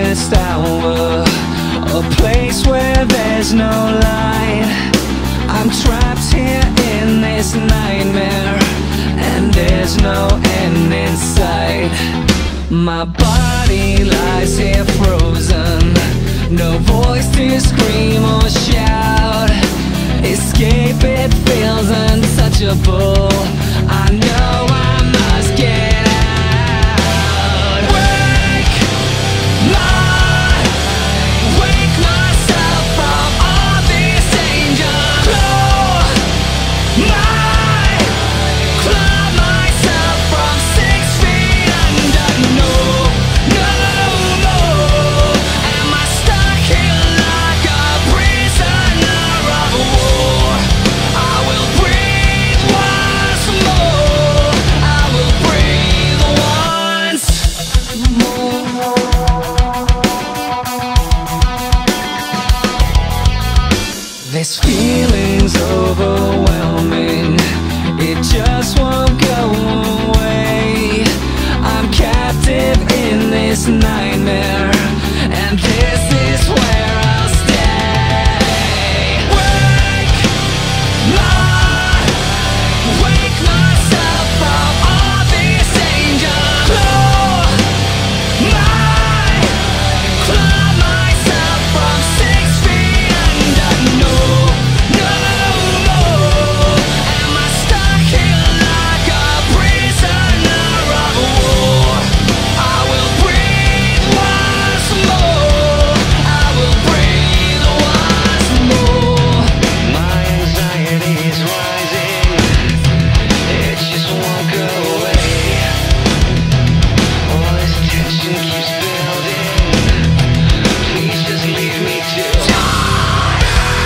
darkest hour, a place where there's no light. I'm trapped here in this nightmare, and there's no end in sight. My body lies here frozen, no voice to scream or shout. Escape, it feels untouchable. I know I must get out. Wake myself from all this danger. Claw myself from 6 feet under. No more. Am I stuck here like a prisoner of war? I will breathe once more. I will breathe once more. This feeling's overwhelming, it just won't go away. I'm captive in this nightmare, and this is where I'll stay. Wake myself from all this danger. Claw myself from 6 feet under. No more. Am I stuck here like a prisoner of war? I will breathe once more. I will breathe once more. My anxiety is rising, it just won't go away. All this tension keeps building. Please just leave me to die.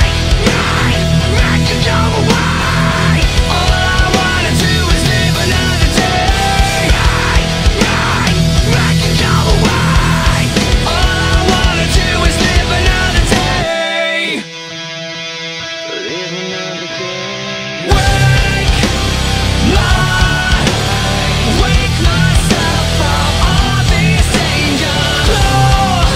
All I wanna do is live another day. All I wanna do is live another day. Live another day. Wake myself from all this danger. Claw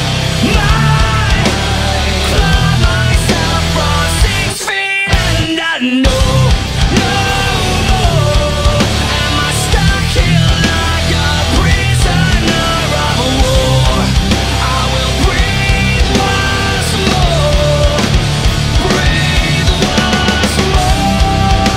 myself from 6 feet under. No more. Am I stuck here like a prisoner of war? I will breathe once more. Breathe once more.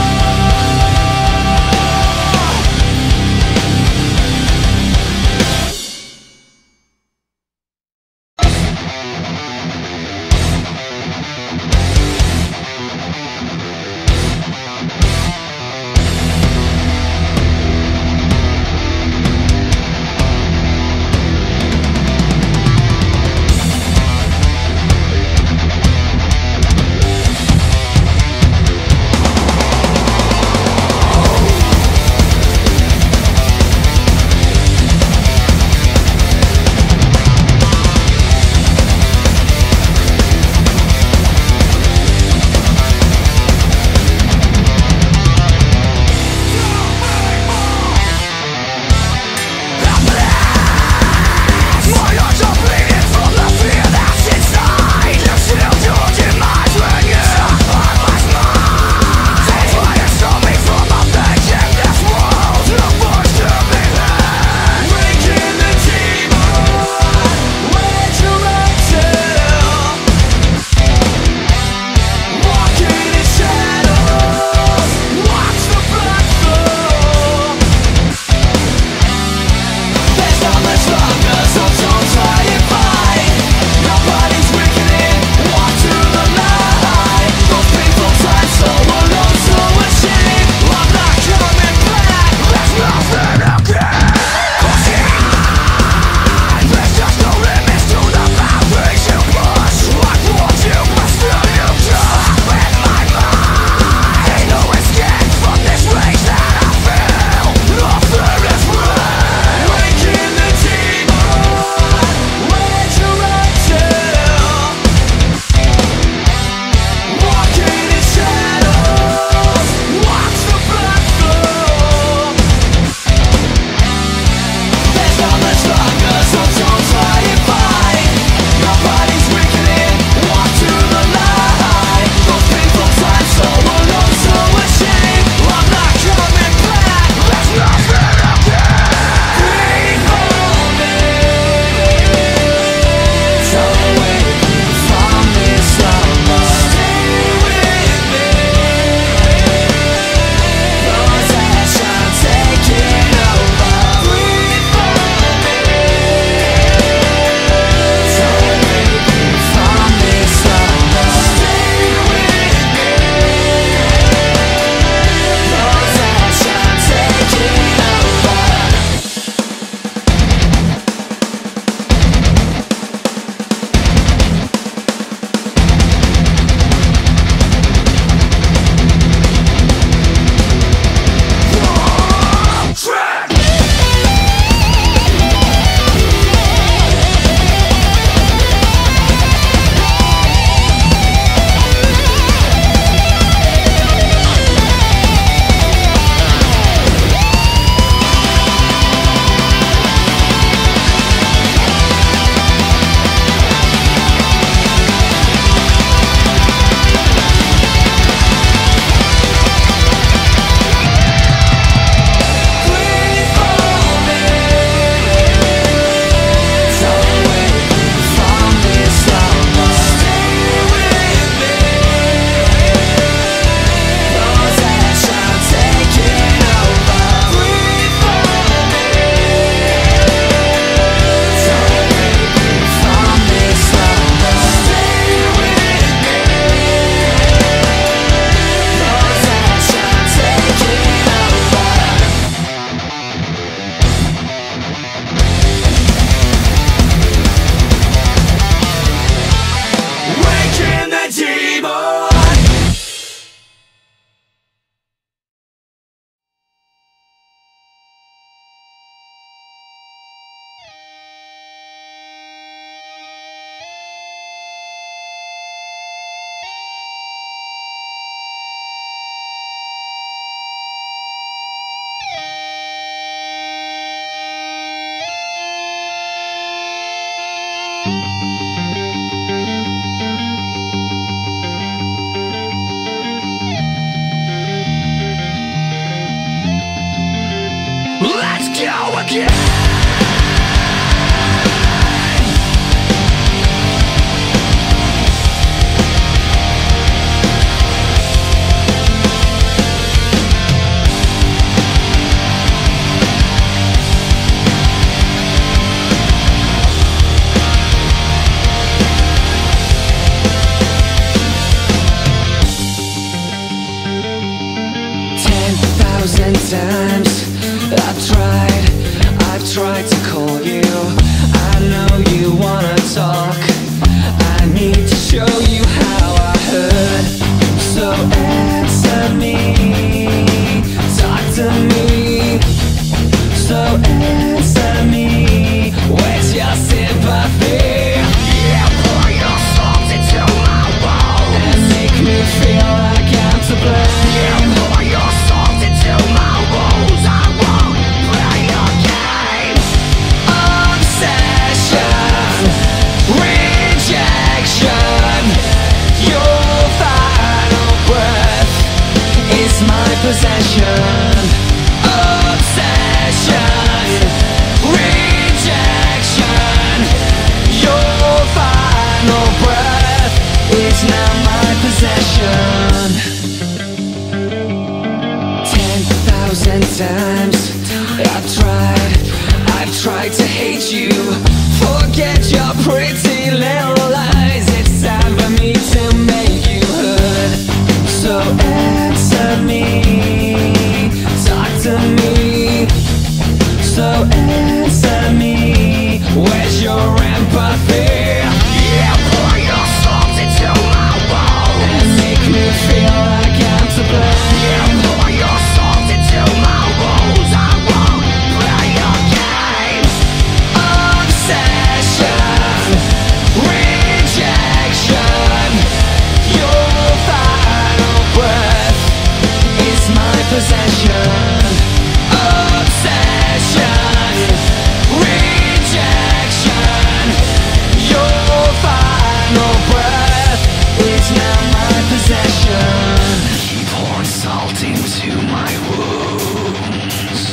Let's go again. 10,000 times I've tried to call you. I know you wanna talk. I need to show you how I heard. So answer me, talk to me. So answer me, where's your sympathy? Yeah, pour your salt into my bowl and make me feel like I'm to blame. Yeah, pour your salt into my wounds. I won't play your game. Obsession, rejection, your final breath is my possession. Obsession, rejection, your final breath is now my possession. 10,000 times I've tried to hate you. Forget your pretty little lies. It's time for me to make you heard. So answer me, talk to me. So answer me, where's your empathy? Yeah, pour your salt into my bowl and make me feel like I'm to blame. Yeah, pour your salt into my wounds. I won't play your game. Obsession, rejection, your final breath is my possession. Obsession, rejection, your final breath is now my possession. Keep pouring salt into my wounds.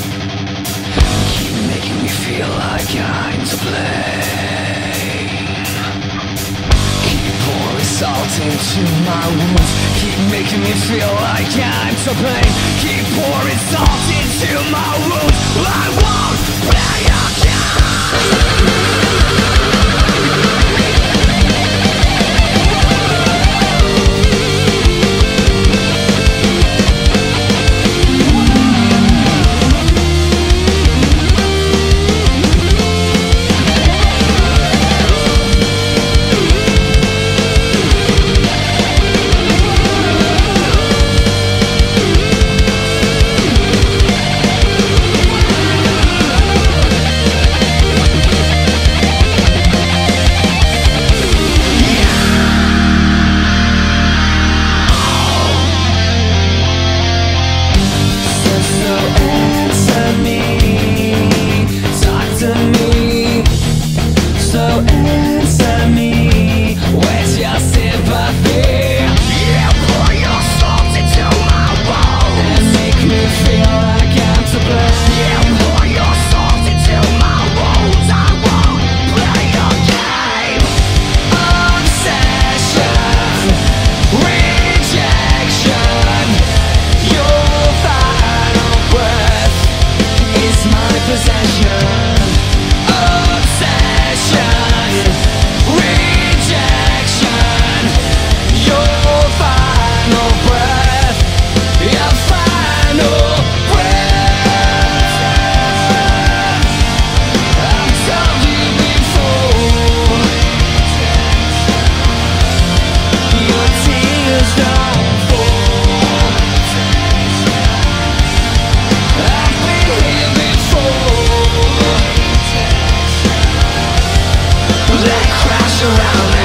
Keep making me feel like I'm to blame. Keep pouring salt into my wounds. Keep making me feel like I'm to blame. Keep pouring salt into my wounds. I won't play your around